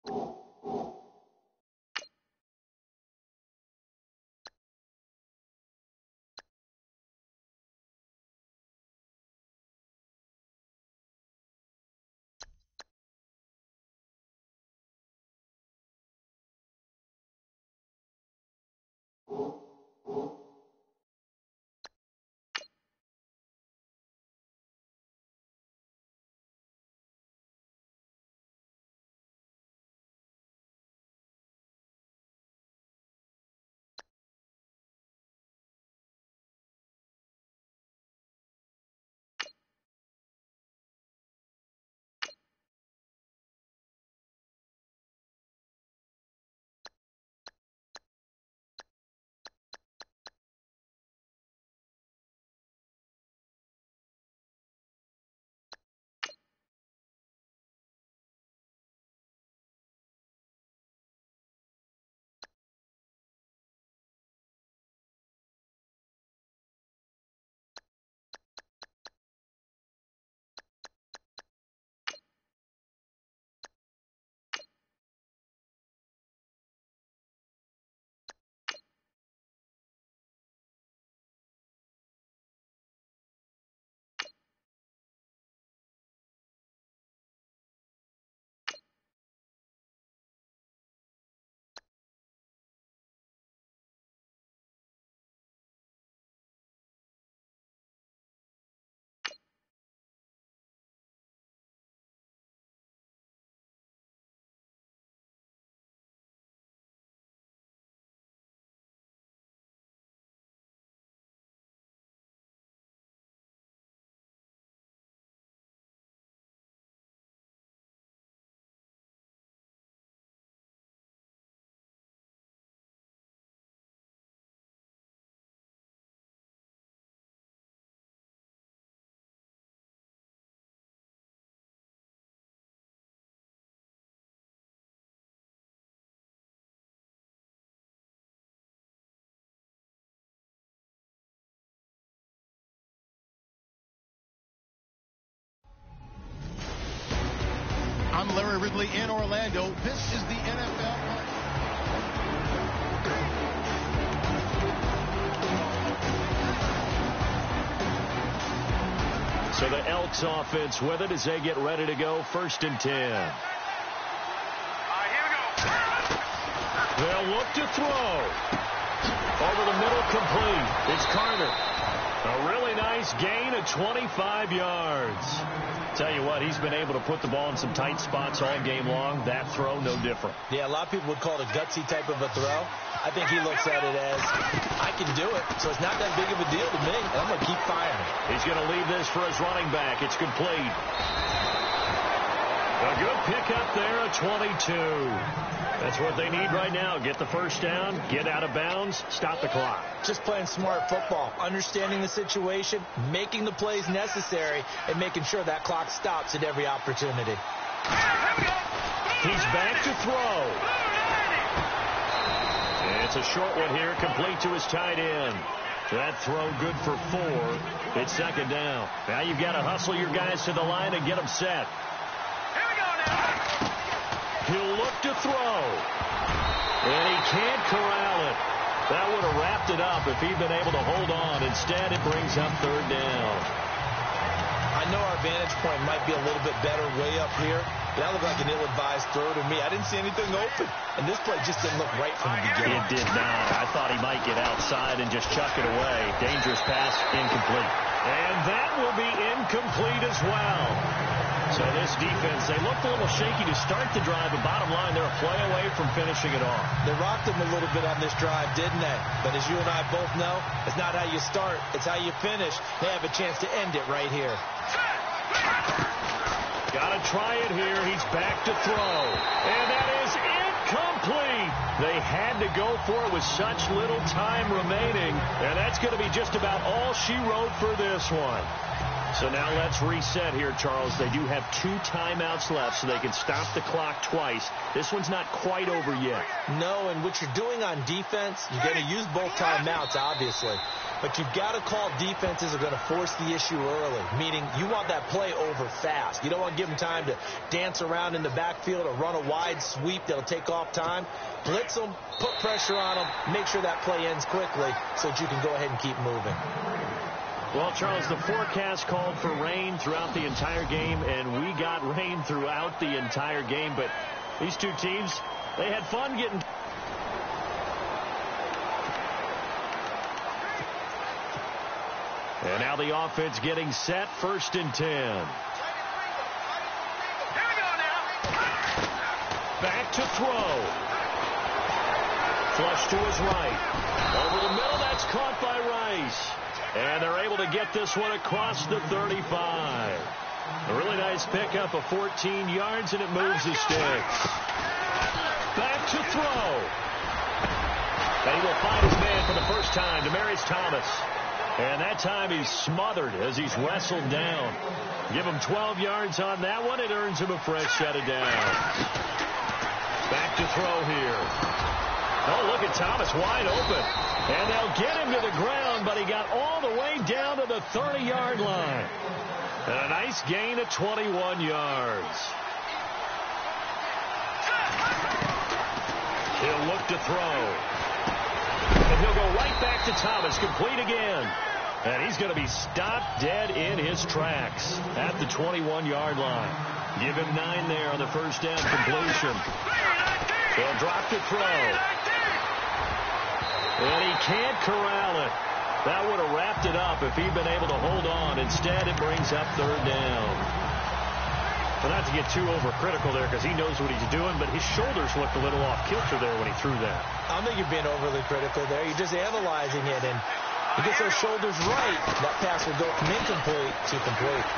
I'm Larry Ridley in Orlando. This is the NFL. So the Elks offense with it as they get ready to go. 1st and 10. Here we go. They'll look to throw. Over the middle, complete. It's Carter. A really nice gain of 25 yards. Tell you what, he's been able to put the ball in some tight spots all game long. That throw, no different. Yeah, a lot of people would call it a gutsy type of a throw. I think he looks at it as, I can do it, so it's not that big of a deal to me. I'm going to keep firing. He's going to leave this for his running back. It's complete. A good pickup there at 22. That's what they need right now. Get the first down, get out of bounds, stop the clock. Just playing smart football, understanding the situation, making the plays necessary, and making sure that clock stops at every opportunity. He's back to throw. And it's a short one here, complete to his tight end. That throw good for 4. It's 2nd down. Now you've got to hustle your guys to the line and get them set. He'll look to throw. And he can't corral it. That would have wrapped it up if he'd been able to hold on. Instead, it brings up 3rd down. I know our vantage point might be a little bit better way up here, but that looked like an ill-advised throw to me. I didn't see anything open, and this play just didn't look right from the beginning. It did not. I thought he might get outside and just chuck it away. Dangerous pass, incomplete. And that will be incomplete as well. So this defense, they looked a little shaky to start the drive, but bottom line, they're a play away from finishing it off. They rocked them a little bit on this drive, didn't they? But as you and I both know, it's not how you start, it's how you finish. They have a chance to end it right here. Got to try it here. He's back to throw. And that is incomplete. They had to go for it with such little time remaining. And that's going to be just about all she wrote for this one. So now let's reset here, Charles. They do have 2 timeouts left, so they can stop the clock twice. This one's not quite over yet. No, and what you're doing on defense, you're going to use both timeouts, obviously. But you've got to call defenses are going to force the issue early, meaning you want that play over fast. You don't want to give them time to dance around in the backfield or run a wide sweep that'll take off time. Blitz them, put pressure on them, make sure that play ends quickly so that you can go ahead and keep moving. Well, Charles, the forecast called for rain throughout the entire game, and we got rain throughout the entire game. But these two teams, they had fun getting... And now the offense getting set, 1st and 10. Back to throw. Flush to his right. Over the middle, that's caught by Rice. And they're able to get this one across the 35. A really nice pickup of 14 yards, and it moves the sticks. Back to throw. And he will find his man for the first time, Demaryius Thomas. And that time he's smothered as he's wrestled down. Give him 12 yards on that one. It earns him a fresh set of downs. Back to throw here. Oh, look at Thomas wide open. And they'll get him to the ground, but he got all the way down to the 30-yard line. And a nice gain of 21 yards. He'll look to throw. And he'll go right back to Thomas, complete again. And he's going to be stopped dead in his tracks at the 21-yard line. Give him 9 there on the first down completion. He'll drop to throw. And he can't corral it. That would have wrapped it up if he'd been able to hold on. Instead, it brings up 3rd down. Well, not to get too overcritical there because he knows what he's doing, but his shoulders looked a little off kilter there when he threw that. I don't think you're being overly critical there. You're just analyzing it, and he gets those shoulders right. That pass will go from incomplete to complete.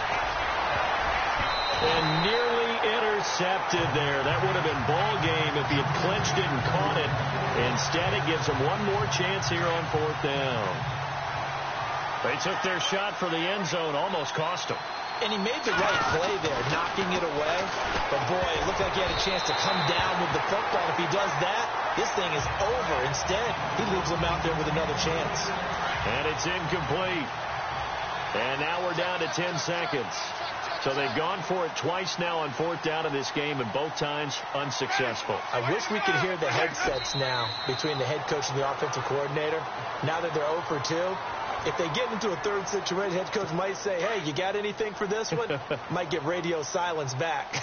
And nearly intercepted there. That would have been ball game if he had clinched it and caught it. Instead, it gives him one more chance here on 4th down. They took their shot for the end zone, almost cost him. And he made the right play there, knocking it away. But, boy, it looked like he had a chance to come down with the football. If he does that, this thing is over. Instead, he leaves him out there with another chance. And it's incomplete. And now we're down to 10 seconds. So they've gone for it twice now on 4th down in this game, and both times unsuccessful. I wish we could hear the headsets now between the head coach and the offensive coordinator. Now that they're 0 for 2, if they get into a 3rd situation, head coach might say, hey, you got anything for this one? Might get radio silence back.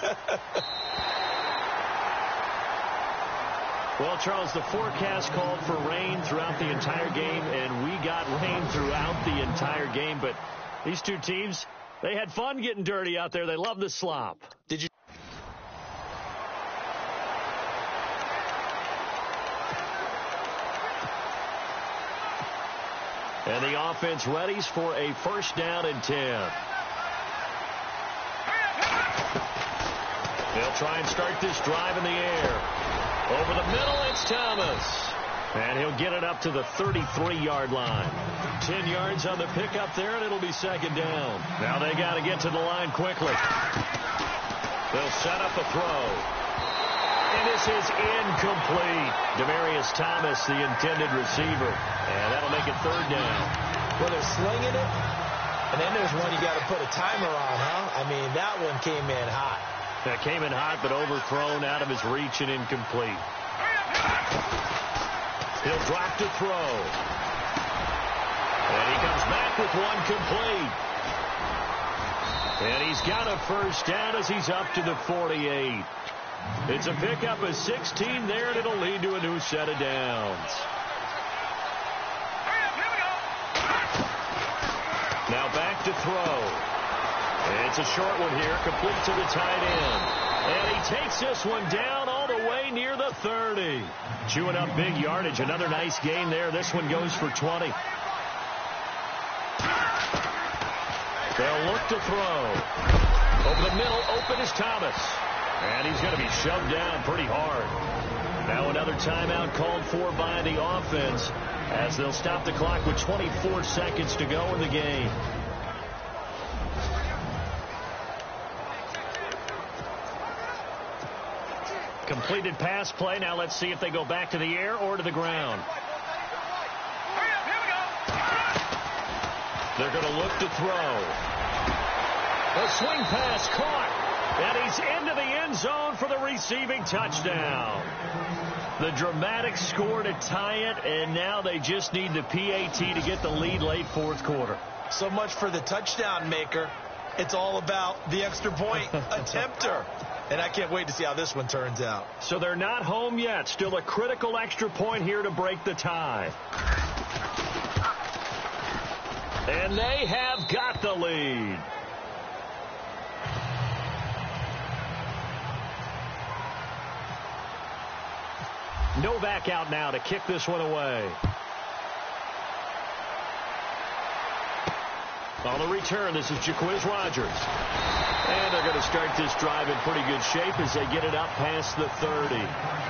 Well, Charles, the forecast called for rain throughout the entire game, and we got rain throughout the entire game. But these two teams, they had fun getting dirty out there. They love the slop. Did you? And the offense readies for a 1st down and 10. They'll try and start this drive in the air. Over the middle, it's Thomas. And he'll get it up to the 33-yard line. 10 yards on the pickup there, and it'll be 2nd down. Now they got to get to the line quickly. They'll set up a throw. And this is incomplete. Demaryius Thomas, the intended receiver. And that'll make it 3rd down. Well, they're slinging it. And then there's one you got to put a timer on, huh? I mean, that one came in hot. That came in hot, but overthrown out of his reach and incomplete. He'll drop to throw. And he comes back with one complete. And he's got a 1st down as he's up to the 48. It's a pickup of 16 there, and it'll lead to a new set of downs. Now back to throw. It's a short one here, complete to the tight end. And he takes this one down all the way near the 30. Chewing up big yardage. Another nice gain there. This one goes for 20. They'll look to throw. Over the middle, open is Thomas. And he's going to be shoved down pretty hard. Now another timeout called for by the offense as they'll stop the clock with 24 seconds to go in the game. Completed pass play. Now let's see if they go back to the air or to the ground. They're going to look to throw. A swing pass caught. And he's into the end zone for the receiving touchdown. The dramatic score to tie it, and now they just need the PAT to get the lead late fourth quarter. So much for the touchdown maker. It's all about the extra point attempter. And I can't wait to see how this one turns out. So they're not home yet. Still a critical extra point here to break the tie. And they have got the lead. Novak out now to kick this one away. On the return, this is Jacquizz Rodgers. And they're going to start this drive in pretty good shape as they get it up past the 30.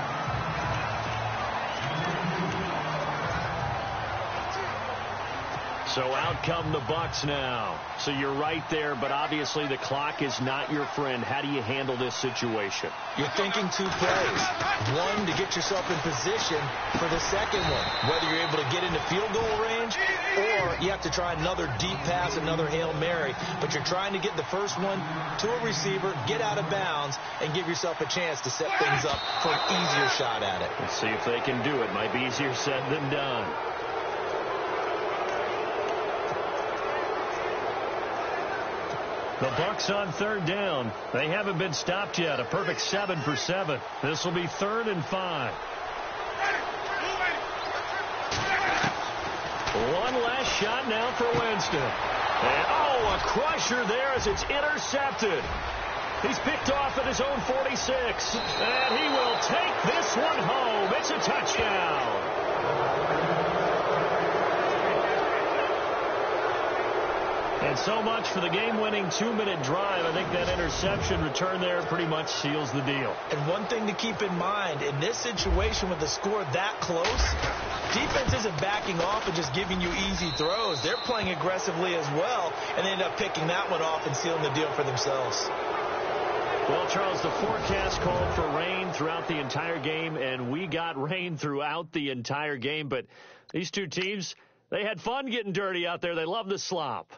So out come the Bucs now. So you're right there, but obviously the clock is not your friend. How do you handle this situation? You're thinking two plays. One, to get yourself in position for the second one, whether you're able to get into field goal range or you have to try another deep pass, another Hail Mary. But you're trying to get the first one to a receiver, get out of bounds, and give yourself a chance to set things up for an easier shot at it. Let's see if they can do it. Might be easier said than done. The Bucs on third down. They haven't been stopped yet. A perfect 7 for 7. This will be 3rd and 5. One last shot now for Winston. And, oh, a crusher there as it's intercepted. He's picked off at his own 46. And he will take this one home. It's a touchdown. And so much for the game-winning 2-minute drive. I think that interception return there pretty much seals the deal. And one thing to keep in mind, in this situation with the score that close, defense isn't backing off and just giving you easy throws. They're playing aggressively as well, and they end up picking that one off and sealing the deal for themselves. Well, Charles, the forecast called for rain throughout the entire game, and we got rain throughout the entire game. But these two teams, they had fun getting dirty out there. They love the slop.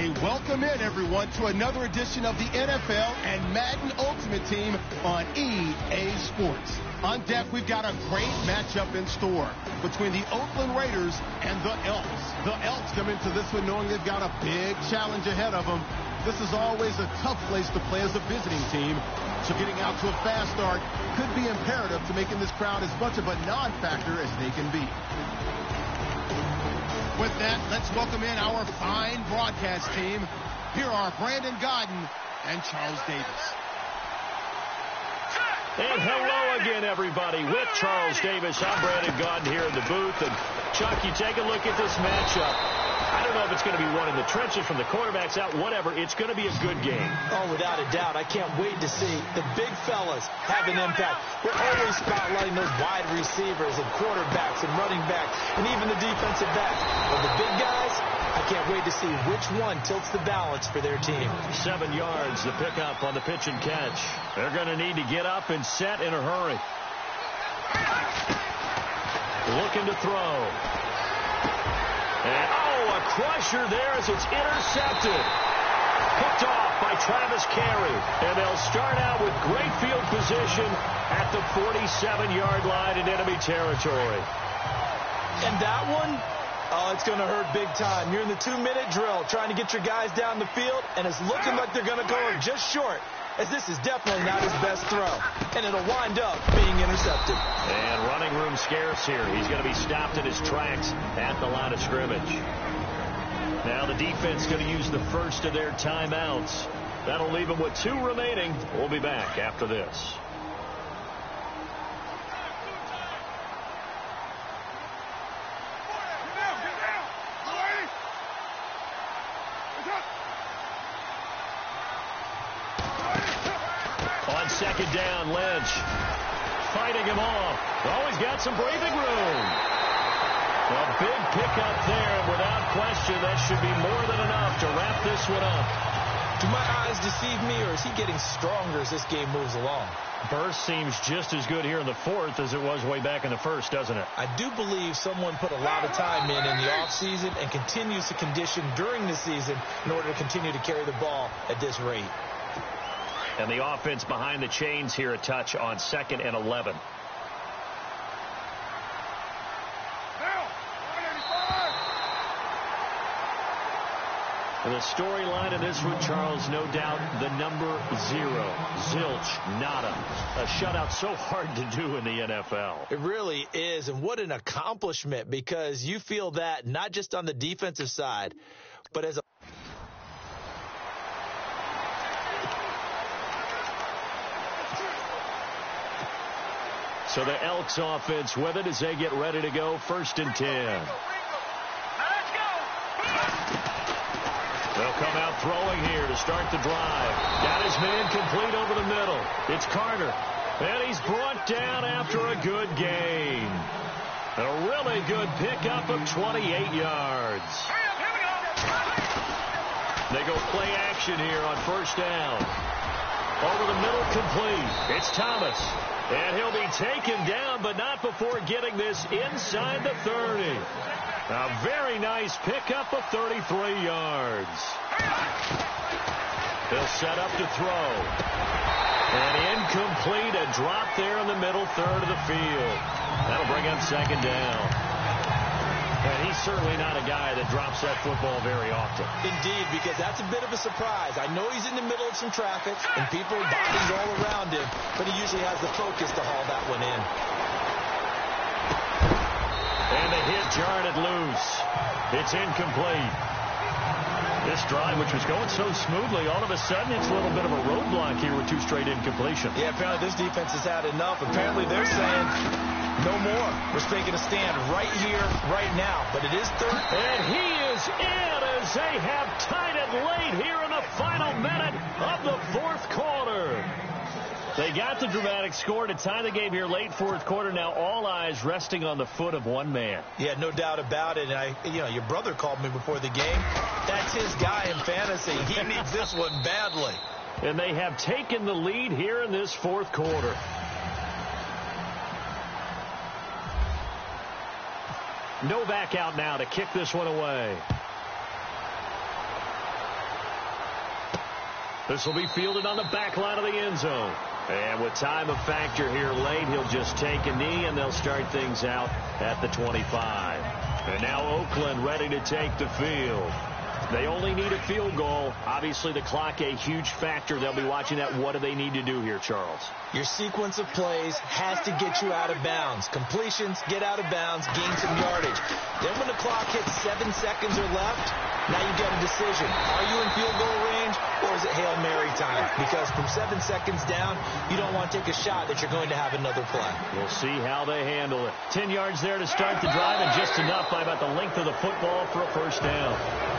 Hey, welcome in, everyone, to another edition of the NFL and Madden Ultimate Team on EA Sports. On deck, we've got a great matchup in store between the Oakland Raiders and the Elks. The Elks come into this one knowing they've got a big challenge ahead of them. This is always a tough place to play as a visiting team, so getting out to a fast start could be imperative to making this crowd as much of a non-factor as they can be. With that, let's welcome in our fine broadcast team. Here are Brandon Gaudin and Charles Davis. And hello again, everybody. With Charles Davis, I'm Brandon Gaudin here in the booth. And Chuck, you take a look at this matchup. I don't know if it's going to be one in the trenches from the quarterbacks out, whatever. It's going to be a good game. Oh, without a doubt. I can't wait to see the big fellas have an impact. We're always spotlighting those wide receivers and quarterbacks and running backs and even the defensive backs. But the big guys, I can't wait to see which one tilts the balance for their team. 7 yards, the pickup on the pitch and catch. They're going to need to get up and set in a hurry. Looking to throw. And, a crusher there as it's intercepted. Picked off by Travis Carey. And they'll start out with great field position at the 47-yard line in enemy territory. And that one, it's going to hurt big time. You're in the 2-minute drill trying to get your guys down the field, and it's looking like they're going to go just short, as this is definitely not his best throw. And it'll wind up being intercepted. And running room scarce here. He's going to be stopped in his tracks at the line of scrimmage. Now the defense going to use the first of their timeouts. That'll leave them with 2 remaining. We'll be back after this. On second down, Lynch fighting him off. Always got some breathing room. A big pickup there, and without question, that should be more than enough to wrap this one up. Do my eyes deceive me, or is he getting stronger as this game moves along? Burst seems just as good here in the fourth as it was way back in the first, doesn't it? I do believe someone put a lot of time in the offseason and continues to condition during the season in order to continue to carry the ball at this rate. And the offense behind the chains here a touch on 2nd and 11. And the storyline in this one, Charles, no doubt the number 0, zilch, nada. A shutout so hard to do in the NFL. It really is, and what an accomplishment, because you feel that not just on the defensive side, but as a So the Elks offense with it as they get ready to go. 1st and 10. They'll come out throwing here to start the drive. Got his man complete over the middle. It's Carter. And he's brought down after a good gain. A really good pickup of 28 yards. They go play action here on 1st down. Over the middle, complete. It's Thomas. And he'll be taken down, but not before getting this inside the 30. A very nice pickup of 33 yards. He'll set up to throw. And incomplete, a drop there in the middle third of the field. That'll bring up 2nd down. And he's certainly not a guy that drops that football very often. Indeed, because that's a bit of a surprise. I know he's in the middle of some traffic and people are bodies all around him, but he usually has the focus to haul that one in. And the hit jarred it loose. It's incomplete. This drive, which was going so smoothly, all of a sudden it's a little bit of a roadblock here with 2 straight incompletions. Yeah, apparently this defense has had enough. Apparently they're saying no more. We're taking a stand right here, right now. But it is 3rd. And he is in as they have tied it late here in the final minute of the 4th quarter. They got the dramatic score to tie the game here late 4th quarter. Now all eyes resting on the foot of one man. Yeah, no doubt about it. And your brother called me before the game. That's his guy in fantasy. He needs this one badly. And they have taken the lead here in this 4th quarter. Novak out now to kick this one away. This will be fielded on the back line of the end zone. And with time of factor here late, he'll just take a knee, and they'll start things out at the 25. And now Oakland ready to take the field. They only need a field goal. Obviously, the clock a huge factor. They'll be watching that. What do they need to do here, Charles? Your sequence of plays has to get you out of bounds. Completions, get out of bounds, gain some yardage. Then when the clock hits 7 seconds or left, now you get a decision. Are you in field goal range, or is it Hail Mary time? Because from 7 seconds down, you don't want to take a shot that you're going to have another play. We'll see how they handle it. 10 yards there to start the drive, and just enough by about the length of the football for a first down.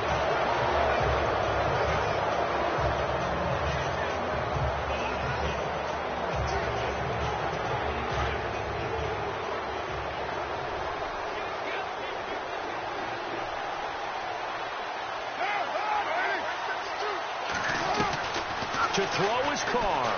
To throw is Carr.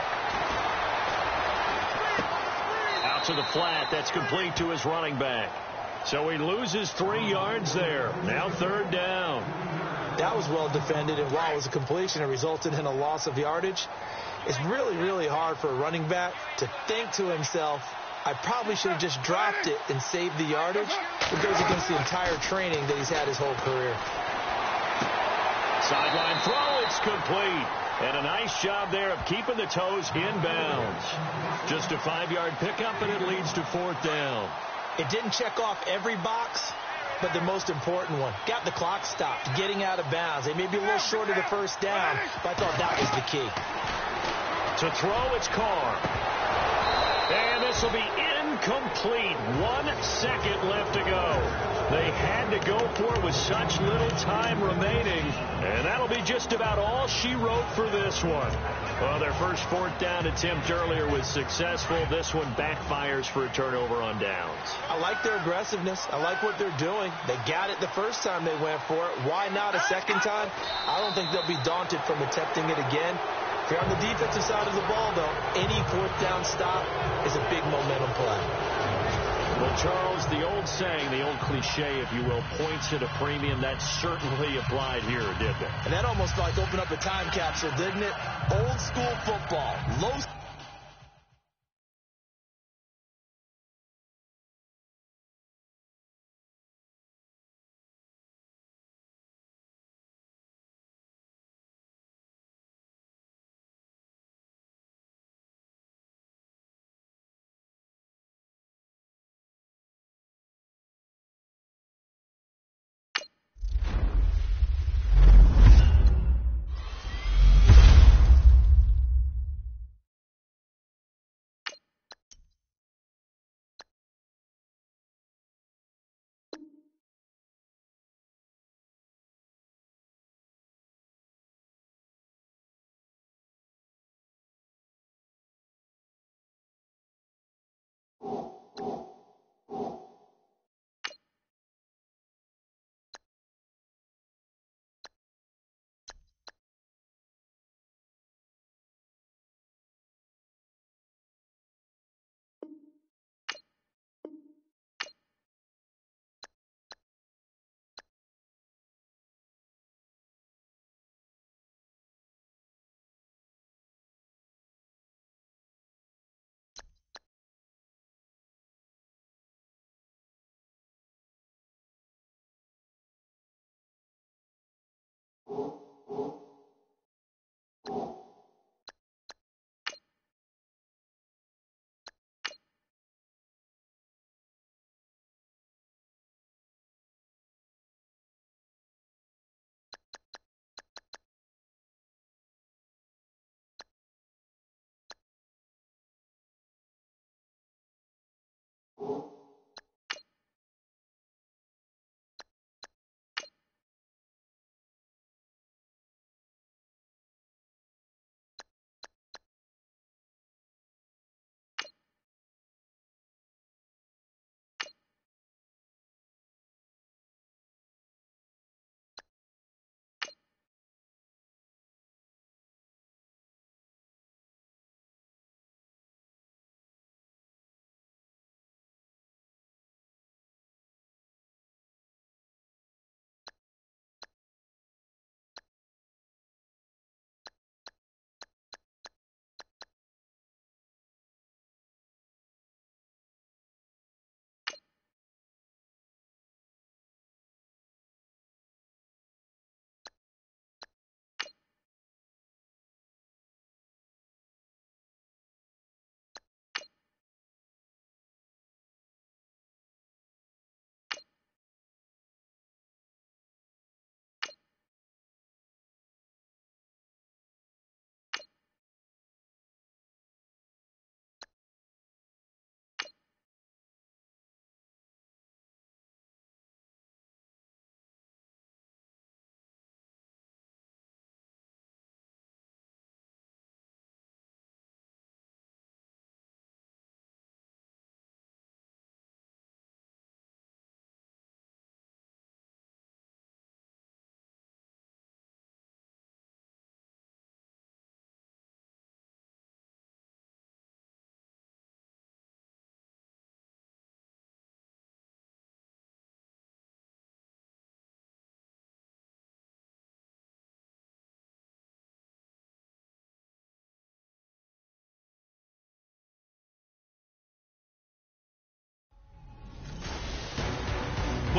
Out to the flat. That's complete to his running back. So he loses 3 yards there. Now third down. That was well defended, and while it was a completion, it resulted in a loss of yardage. It's really, really hard for a running back to think to himself, I probably should have just dropped it and saved the yardage. It goes against the entire training that he's had his whole career. Sideline throw. It's complete. And a nice job there of keeping the toes inbounds. Just a 5-yard pickup, and it leads to fourth down. It didn't check off every box, but the most important one. Got the clock stopped, getting out of bounds. They may be a little short of the first down, but I thought that was the key. To throw, it's Carr. And this will be incomplete. 1 second left to go. They had to go for it with such little time remaining. And that'll be just about all she wrote for this one. Well, their first fourth down attempt earlier was successful. This one backfires for a turnover on downs. I like their aggressiveness. I like what they're doing. They got it the first time they went for it. Why not a second time? I don't think they'll be daunted from attempting it again. If you're on the defensive side of the ball, though, any fourth down stop is a big momentum play. Well, Charles, the old saying, the old cliche, if you will, points at a premium, that certainly applied here, didn't it? And that almost like opened up a time capsule, didn't it? Old school football. Low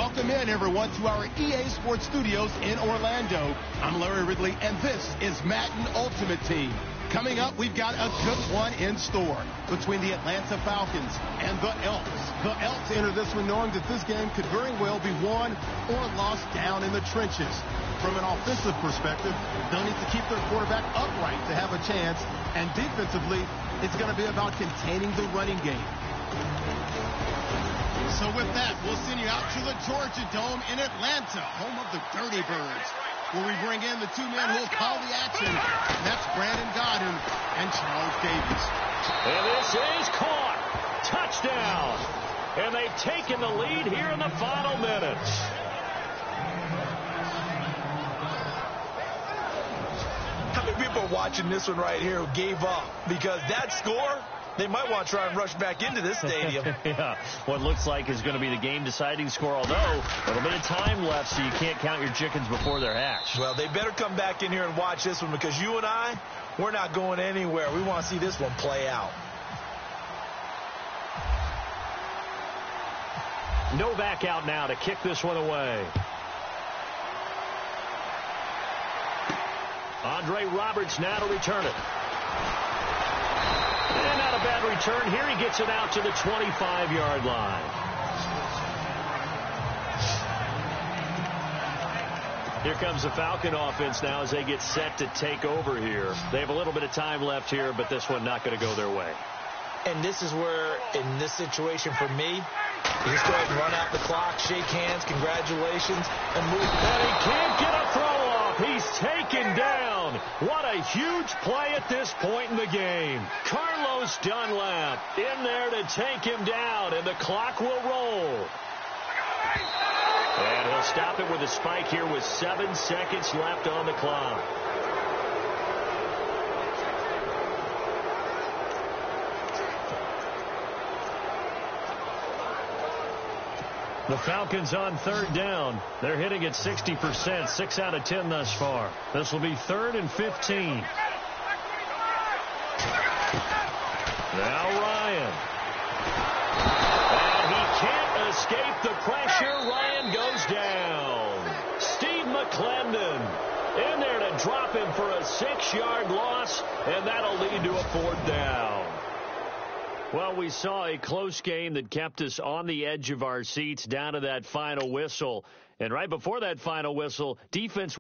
Welcome in, everyone, to our EA Sports Studios in Orlando. I'm Larry Ridley, and this is Madden Ultimate Team. Coming up, we've got a good one in store between the Atlanta Falcons and the Elks. The Elks enter this one knowing that this game could very well be won or lost down in the trenches. From an offensive perspective, they'll need to keep their quarterback upright to have a chance, and defensively, it's going to be about containing the running game. So with that, we'll send you out to the Georgia Dome in Atlanta, home of the Dirty Birds, where we bring in the two men who will call the action. That's Brandon Godden and Charles Davis. And this is caught. Touchdown. And they've taken the lead here in the final minutes. How many people are watching this one right here who gave up? Because that score, they might want to try and rush back into this stadium. Yeah, what looks like is going to be the game-deciding score, although a little bit of time left, so you can't count your chickens before they're hatched. Well, they better come back in here and watch this one, because you and I, we're not going anywhere. We want to see this one play out. Novak out now to kick this one away. Andre Roberts now to return it. And not a bad return here. He gets it out to the 25-yard line. Here comes the Falcon offense now as they get set to take over here. They have a little bit of time left here, but this one not going to go their way. And this is where, in this situation for me, you just go ahead and run out the clock, shake hands, congratulations, and move. And he can't get a throw off. He's taken down. What a huge play at this point in the game. Carlos Dunlap in there to take him down, and the clock will roll. And he'll stop it with a spike here with 7 seconds left on the clock. The Falcons on third down. They're hitting at 60%, 6 out of 10 thus far. This will be 3rd and 15. Now Ryan. And he can't escape the pressure. Ryan goes down. Steve McClendon in there to drop him for a 6-yard loss, and that'll lead to a 4th down. Well, we saw a close game that kept us on the edge of our seats down to that final whistle. And right before that final whistle, defense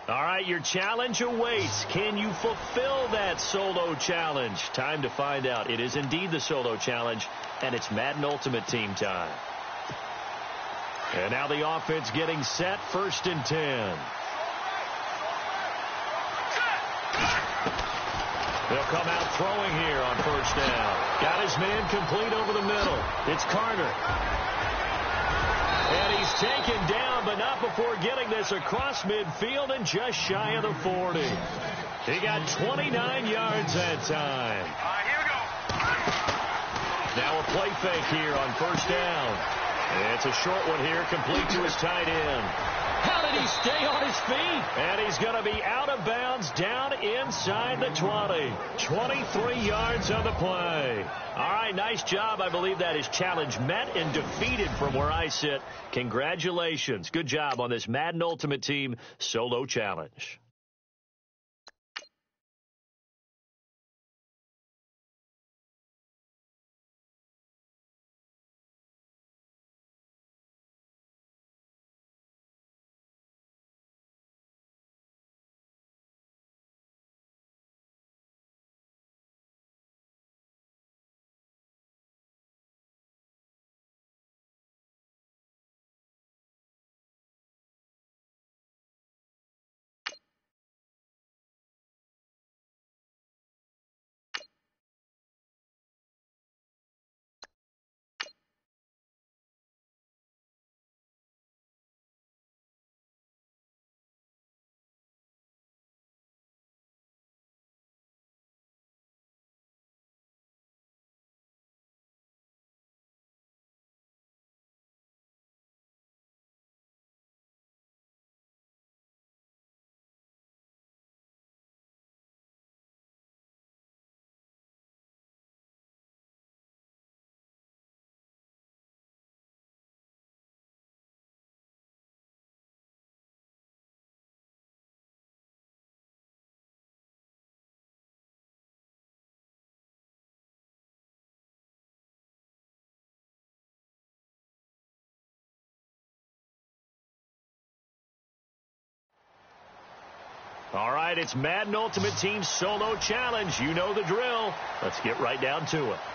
All right, your challenge awaits. Can you fulfill that solo challenge? Time to find out. It is indeed the solo challenge, and it's Madden Ultimate Team time. And now the offense getting set, 1st and 10. They'll come out throwing here on 1st down. Got his man complete over the middle. It's Carter. And he's taken down, but not before getting this across midfield and just shy of the 40. He got 29 yards that time. Here we go. Now a play fake here on 1st down. And it's a short one here, complete to his tight end. How did he stay on his feet? And he's going to be out of bounds down inside the 20. 23 yards on the play. All right, nice job. I believe that is challenge met and defeated from where I sit. Congratulations. Good job on this Madden Ultimate Team solo challenge. All right, it's Madden Ultimate Team Solo Challenge. You know the drill. Let's get right down to it.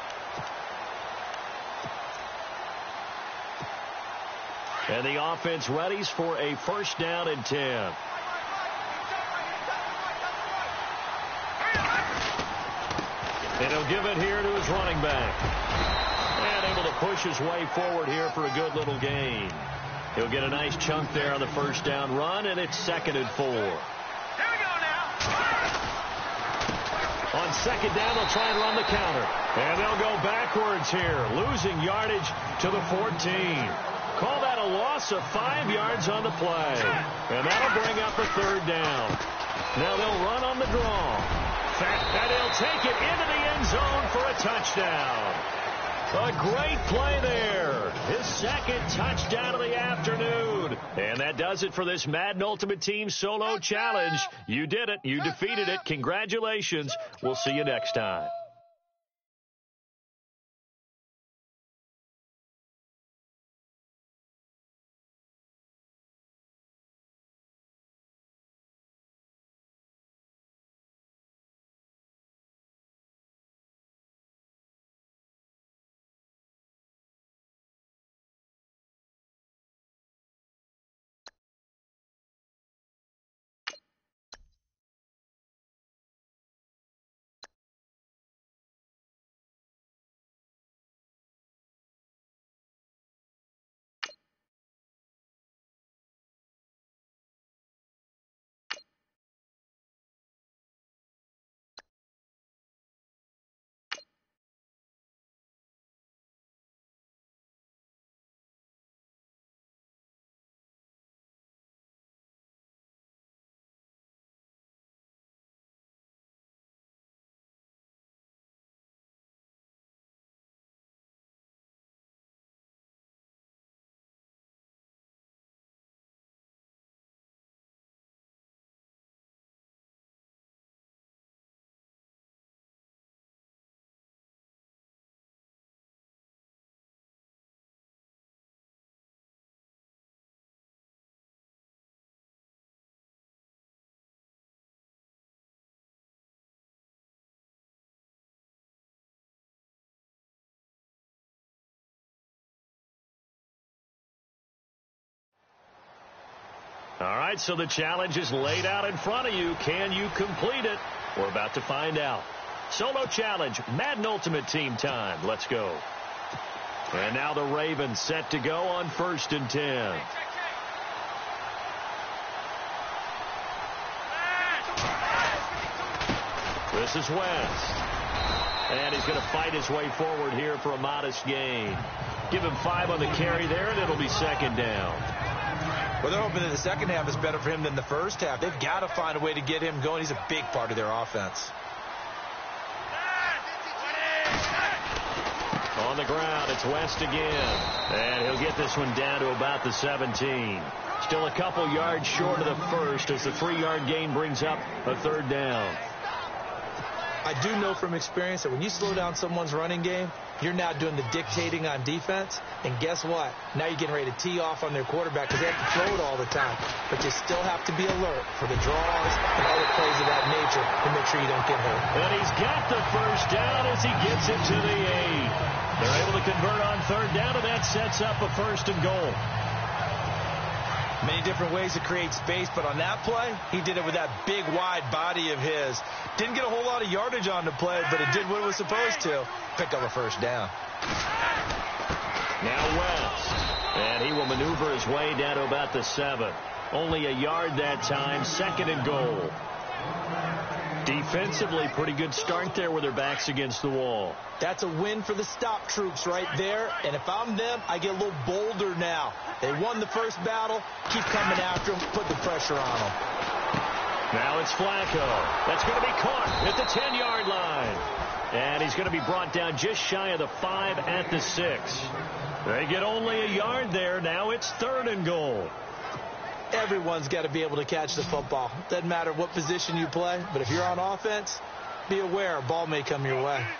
And the offense readies for a 1st down and 10. And he'll give it here to his running back. And able to push his way forward here for a good little gain. He'll get a nice chunk there on the 1st down run, and it's 2nd and 4. On 2nd down, they'll try and run the counter. And they'll go backwards here, losing yardage to the 14. Call that a loss of 5 yards on the play. And that'll bring up a 3rd down. Now they'll run on the draw. And he'll take it into the end zone for a touchdown. A great play there. His 2nd touchdown of the afternoon. And that does it for this Madden Ultimate Team Solo Challenge. You did it. You defeated it. Congratulations. We'll see you next time. All right, so the challenge is laid out in front of you. Can you complete it? We're about to find out. Solo challenge, Madden Ultimate Team time. Let's go. And now the Ravens set to go on 1st and 10. This is West. And he's going to fight his way forward here for a modest gain. Give him 5 on the carry there, and it'll be 2nd down. Well, they're hoping that the second half is better for him than the first half. They've got to find a way to get him going. He's a big part of their offense. On the ground, it's West again. And he'll get this one down to about the 17. Still a couple yards short of the first as the 3-yard gain brings up a 3rd down. I do know from experience that when you slow down someone's running game, you're now doing the dictating on defense. And guess what? Now you're getting ready to tee off on their quarterback because they have to throw it all the time. But you still have to be alert for the draws and other plays of that nature to make sure you don't get hurt. And he's got the 1st down as he gets it to the 8. They're able to convert on 3rd down, and that sets up a 1st and goal. Many different ways to create space, but on that play, he did it with that big, wide body of his. Didn't get a whole lot of yardage on the play, but it did what it was supposed to. Pick up a 1st down. Now West. And he will maneuver his way down to about the 7. Only a yard that time, 2nd and goal. Defensively, pretty good start there with their backs against the wall. That's a win for the stop troops right there. And if I'm them, I get a little bolder now. They won the first battle. Keep coming after them. Put the pressure on them. Now it's Flacco. That's going to be caught at the 10-yard line. And he's going to be brought down just shy of the 5 at the 6. They get only a yard there. Now it's 3rd and goal. Everyone's got to be able to catch the football. Doesn't matter what position you play, but if you're on offense, be aware a ball may come your way.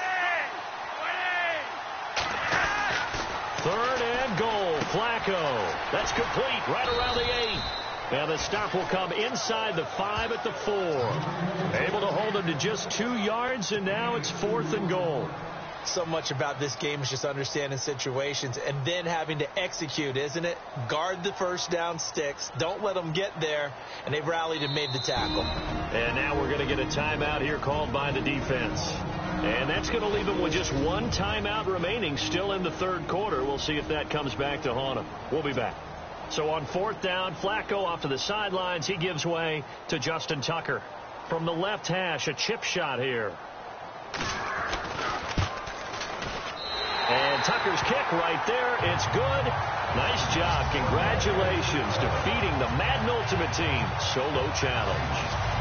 3rd and goal, Flacco. That's complete right around the 8. And the stop will come inside the 5 at the 4. Able to hold him to just 2 yards, and now it's 4th and goal. So much about this game is just understanding situations and then having to execute, isn't it? Guard the 1st down sticks. Don't let them get there. And they've rallied and made the tackle. And now we're going to get a timeout here called by the defense. And that's going to leave them with just 1 timeout remaining still in the 3rd quarter. We'll see if that comes back to haunt them. We'll be back. So on 4th down, Flacco off to the sidelines. He gives way to Justin Tucker. From the left hash, a chip shot here. And Tucker's kick right there. It's good. Nice job. Congratulations defeating the Madden Ultimate Team Solo Challenge.